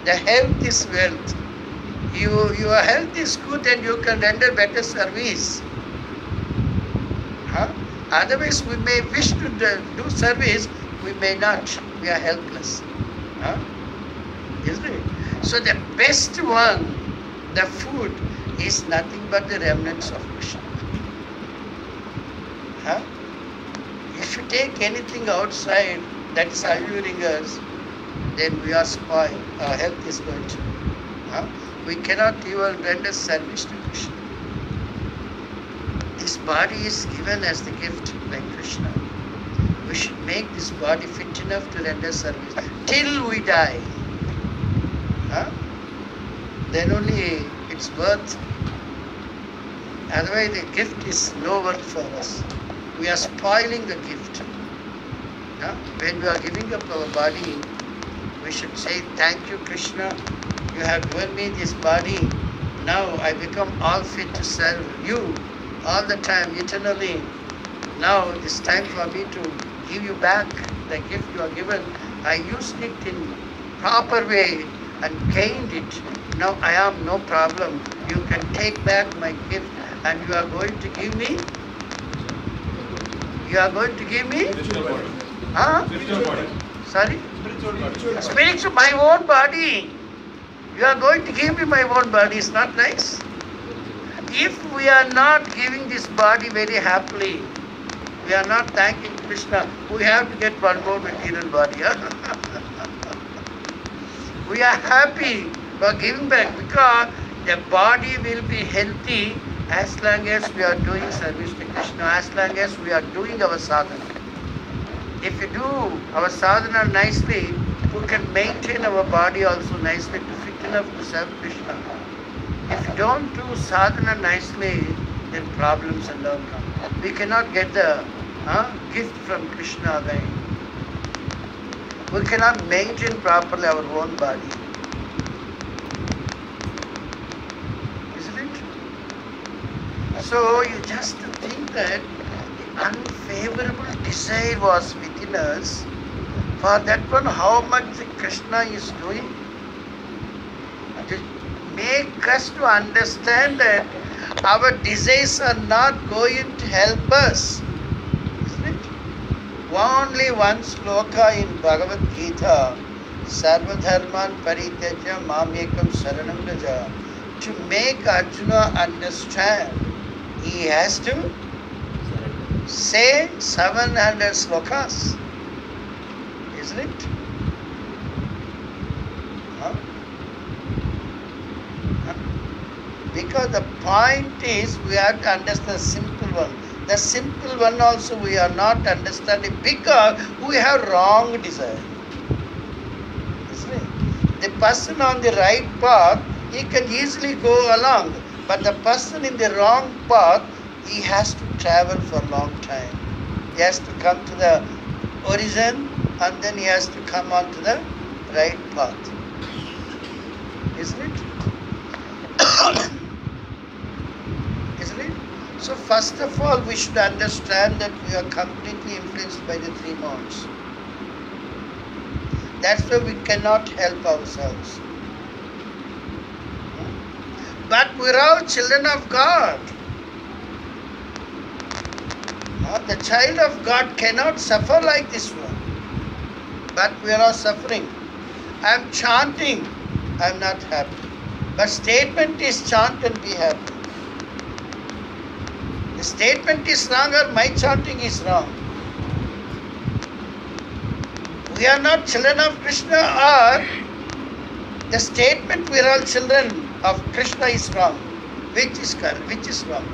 The health is wealth. Your health is good and you can render better service. Huh? Otherwise, we may wish to do service, we may not. We are helpless. Huh? Isn't it? So the best one, the food, is nothing but the remnants of Krishna. Huh? If you take anything outside that is alluring us, then we are spoiled. Our health is going to. Huh? We cannot even render service to Krishna. This body is given as the gift by Krishna. We should make this body fit enough to render service till we die. Huh? Then only it's worth. Otherwise the gift is no worth for us. We are spoiling the gift. Huh? When we are giving up our body, we should say, thank you Krishna, you have given me this body. Now I become all fit to serve you all the time, eternally. Now it's time for me to give you back the gift you are given. I used it in proper way and gained it. Now I am no problem. You can take back my gift and you are going to give me? You are going to give me? Spiritual body. Huh? Spiritual body. Sorry? Spiritual body. Spiritual, my own body. You are going to give me my own body. It's not nice. If we are not giving this body very happily, we are not thanking Krishna, we have to get one more material body. We are happy for giving back because the body will be healthy as long as we are doing service to Krishna, as long as we are doing our sadhana. If we do our sadhana nicely, we can maintain our body also nicely to fit enough to serve Krishna. If you don't do sadhana nicely, then problems and all come. We cannot get the gift from Krishna again. We cannot maintain properly our own body. Isn't it? So you just think that the unfavorable desire was within us. For that one, how much Krishna is doing? To make us to understand that our desires are not going to help us. Isn't it? Only one sloka in Bhagavad Gita, Sarvadharman Parityaja Mamekam Saranam Raja. To make Arjuna understand, he has to say 700 slokas. Isn't it? Huh? Because the point is we have to understand the simple one. The simple one also we are not understanding because we have wrong desire. Isn't it? The person on the right path, he can easily go along. But the person in the wrong path, he has to travel for a long time. He has to come to the origin and then he has to come on to the right path. Isn't it? Isn't it? So first of all, we should understand that we are completely influenced by the three modes. That's why we cannot help ourselves. But we're all children of God. The child of God cannot suffer like this one. But we are all suffering. I am chanting, I am not happy. But statement is chant and be happy. The statement is wrong or my chanting is wrong. We are not children of Krishna or the statement we are all children of Krishna is wrong. Which is correct? Which is wrong?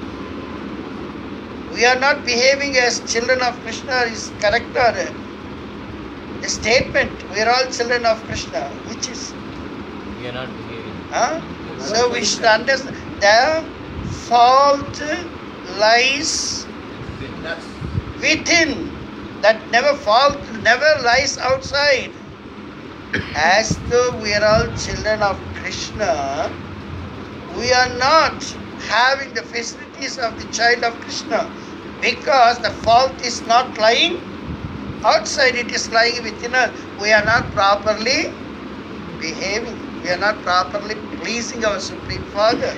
We are not behaving as children of Krishna is correct or the statement we are all children of Krishna. Which is? We are not behaving. So we should understand the fault lies within. That never lies outside. As though we are all children of Krishna, we are not having the facilities of the child of Krishna because the fault is not lying outside, it is lying within us. We are not properly behaving. We are not properly pleasing our Supreme Father.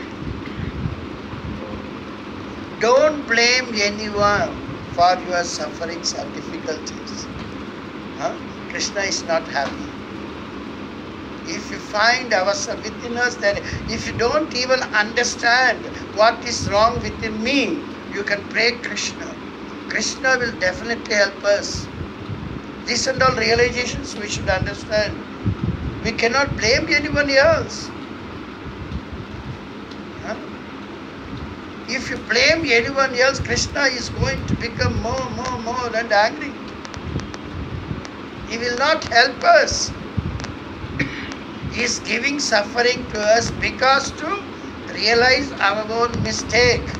Don't blame anyone for your sufferings or difficulties. Krishna is not happy. If you find ourselves within us, that if you don't even understand what is wrong within me, you can pray Krishna. Krishna will definitely help us. These and all realizations we should understand. We cannot blame anyone else. If you blame anyone else, Krishna is going to become more and angry. He will not help us. He is giving suffering to us because to realize our own mistake.